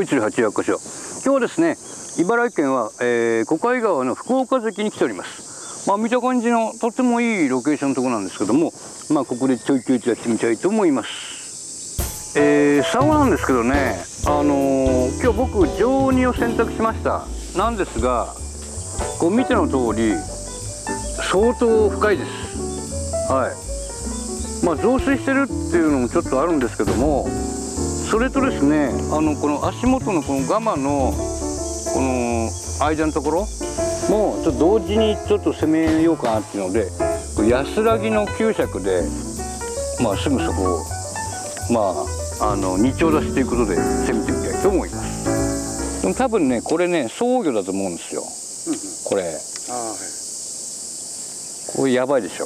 鶴八百箇所。今日はですね、茨城県は、小海川の福岡関に来ております。見た感じのとてもいいロケーションのところなんですけども、ここでちょいちょいやってみたいと思います。竿なんですけどね、今日僕上2を選択しました。なんですが、こう見ての通り相当深いです。はい。増水してるっていうのもちょっとあるんですけども、それとですね、この足元のこのガマのこの間のところもちょっと同時にちょっと攻めようかなっていうので、安らぎの9尺ですぐそこを2丁出しということで攻めてみたいと思います。でも多分ね、これね双魚だと思うんですよ。これ、これやばいでしょ。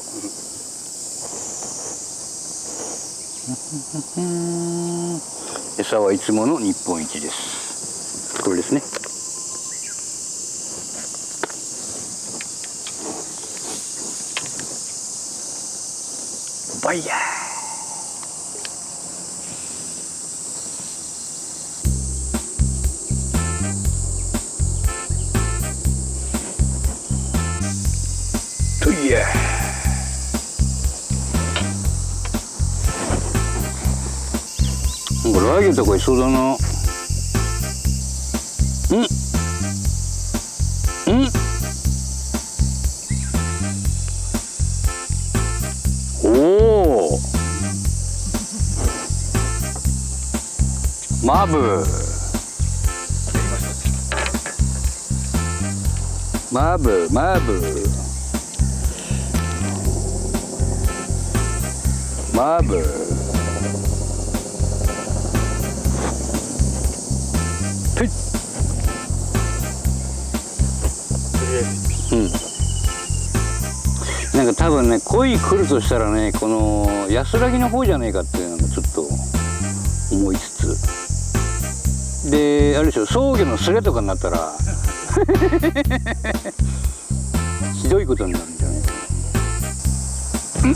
餌はいつもの日本一です。これですね。バイヤー。といや。これラーゲとかいそうだな。おお。マブ。マブ。マブ。マブ。なんか多分ね、鯉来るとしたらね、この安らぎの方じゃねえかっていうのもちょっと思いつつ、であれでしょ、双魚のスレとかになったらひどいことになるんじゃないかな。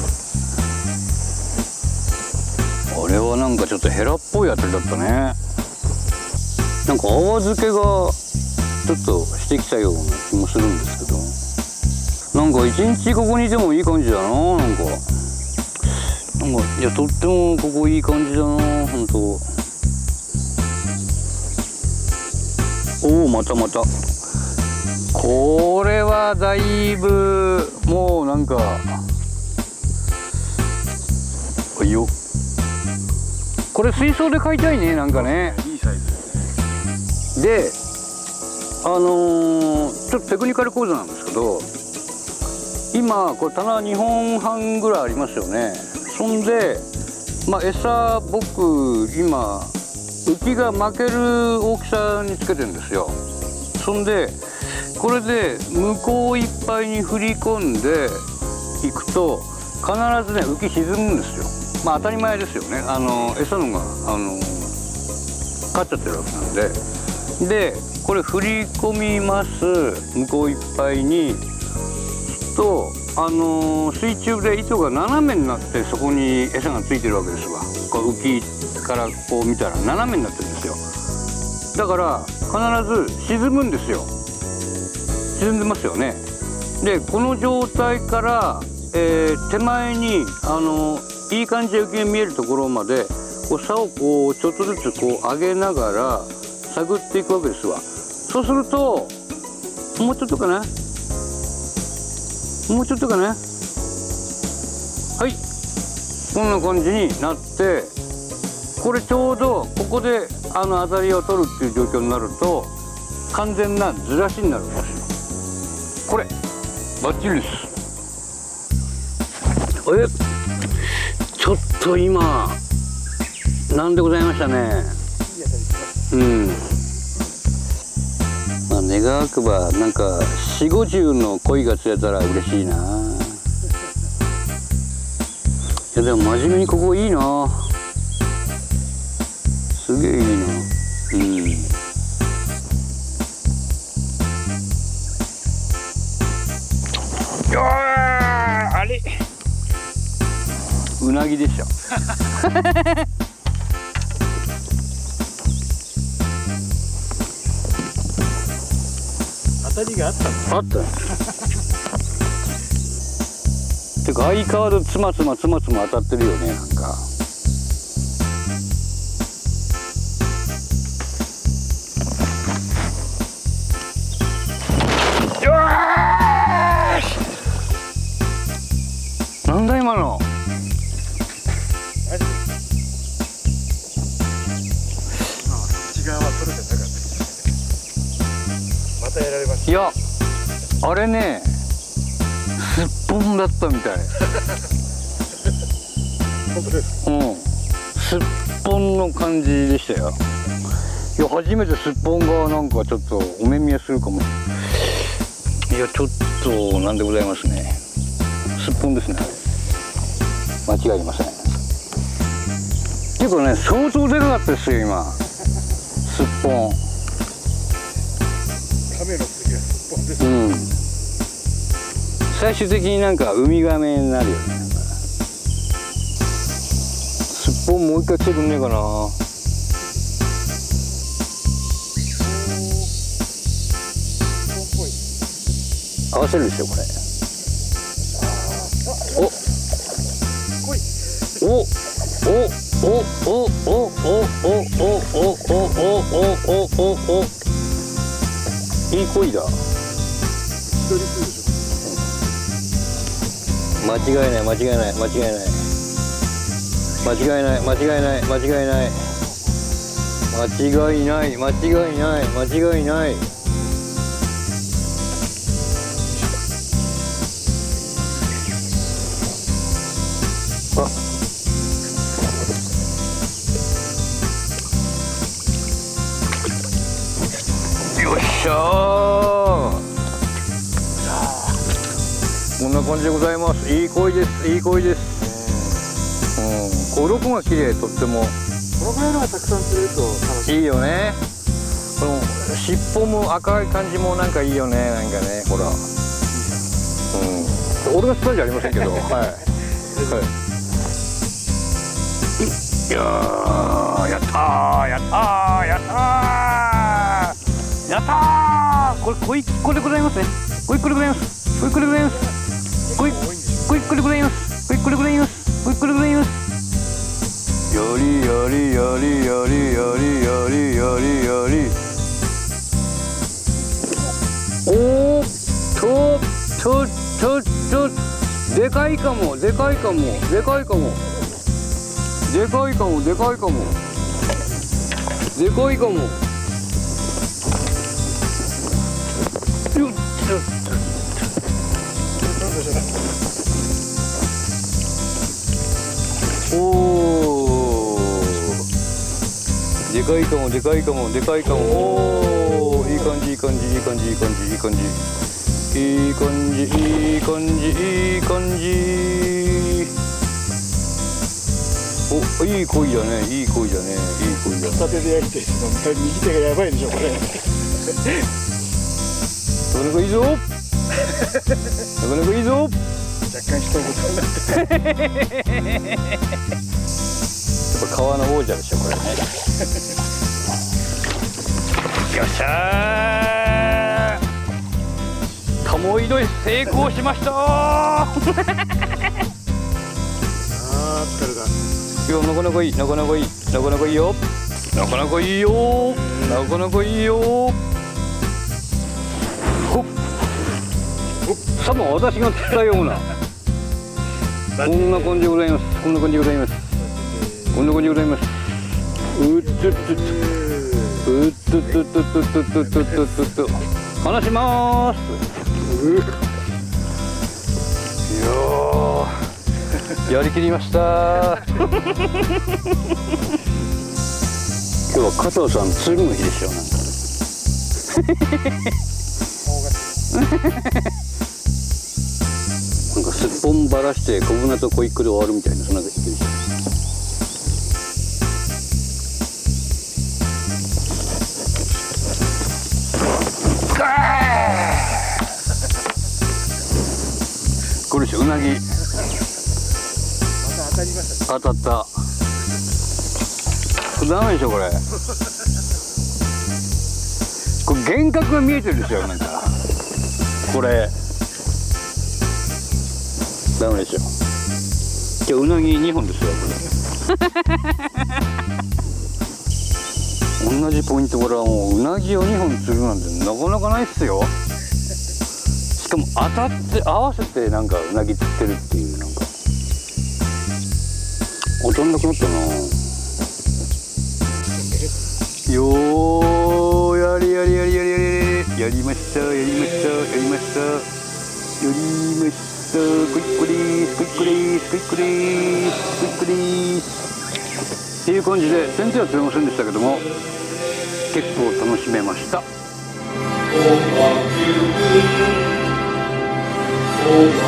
あれはなんかちょっとヘラっぽいあたりだったね。なんか泡漬けがちょっとしてきたような気もするんですけど、なんか一日ここにいてもいい感じだな。なんかいや、とってもここいい感じだな、本当。おお、またまた。これはだいぶもうなんかよ、これ水槽で飼いたいね。なんかね、いいサイズで、ちょっとテクニカル講座なんですけど、今これ棚2本半ぐらいありますよね。そんで餌僕今浮きが巻ける大きさにつけてるんですよ。そんでこれで向こういっぱいに振り込んでいくと必ずね浮き沈むんですよ。当たり前ですよね。餌のが勝っちゃってるわけなんで。でこれ振り込みます。向こういっぱいにと水中で糸が斜めになってそこに餌がついてるわけですわ。こう浮きからこう見たら斜めになってるんですよ。だから必ず沈むんですよ。沈んでますよね。でこの状態から、手前にいい感じで浮きが見えるところまでこう竿をこうちょっとずつこう上げながら探っていくわけですわ。そうするともうちょっとかな、もうちょっとかな、はい、こんな感じになって、これちょうどここで当たりを取るっていう状況になると完全なずらしになるんですよ。これバッチリです。ちょっと今なんでございましたね。願わくばなんか40、50の鯉が釣れたら嬉しいな。いやでも真面目にここいいな、すげえいいな。あれうなぎでしょ当たりがあったの。 あったてか相変わらずつまつま当たってるよね、なんか。よーし、なんだ今の。 内側は取れてなかった。またやられました。 いや、あれね、すっぽんだったみたい。 本当ですか。 うん、すっぽんの感じでしたよ。いや、初めてすっぽんがなんかちょっとお目見えするかも。いや、ちょっとなんでございますね。すっぽんですね。間違いありません。結構ね、相当でかかったですよ今。すっぽん。 亀の次はすっぽんです。 うん。最終的になんかウミガメになるよね。なんかすっぽんもう一回来てくんねえかな。合わせるでしょこれ。おおおおおおおおおおおおお、いい恋だ。間違いない間違いない間違いない間違いない間違いない間違いない間違いない間違いない間違いない。あ、よっしゃー、こんな感じでございます。いい声です、いい声です。うん、鱗が綺麗、とっても。 このぐらいのがたくさん釣れると楽しい。 いいよね。この尻尾も赤い感じもなんかいいよね、なんかね、ほら。うん、俺が釣ったんじゃありませんけど、はい。はい。いやー、やったー、やったー、やったー、やったー。これでございますね。これでございます。これでございます。これでございます。これでございます。これでございます。やりやりやりやりやりやりやりやり。おー、ちょでかいかも、でかいかも、でかいかも、でかいかも、でかいかも、でかいかも。よっ、おお、でかいかも、でかいかも、でかいかも。おお、いい感じ、いい感じ、いい感じ、いい感じ、いい感じ、いい感じ、いい感じ、いい感じ。お、いい恋だね、いい恋だね、いい恋だ。 片手でやりたいですけど、右手がやばいでしょこれ。 なかなかいいぞ。なかなかいいぞ。 若干一言になって。 やっぱ川の王者でしょこれね。よっしゃー。カモイド成功しましたー。 あー、疲れた。 いや、なかなかいい、なかなかいい、なかなかいいよ。なかなかいいよ。なかなかいいよ。ほっ。多分私が釣ったような。こんな感じでございます。こんな感じでございます。こんな感じでございます。うっつっつっつ。うっつっつっつっつっつっつっつっつ。離しまーす。いやー、やりきりました。今日は加藤さん釣りの日でしょ。なんかすっぽんばらして小舟と小一個で終わるみたいな、そんな日でしょ。これでしょ、うなぎ。 また当たりました。 当たった。これダメでしょこれ。これ幻覚が見えてるでしょなんか。 これダメでしょ。今日うなぎ2本ですよこれ同じポイントからもううなぎを2本釣るなんてなかなかないっすよ。しかも当たって合わせてなんかうなぎ釣ってるっていう、なんか当たんなくなったな。よー、やりましたやりましたクイックリースっていう感じで、全然は釣れませんでしたけども結構楽しめました。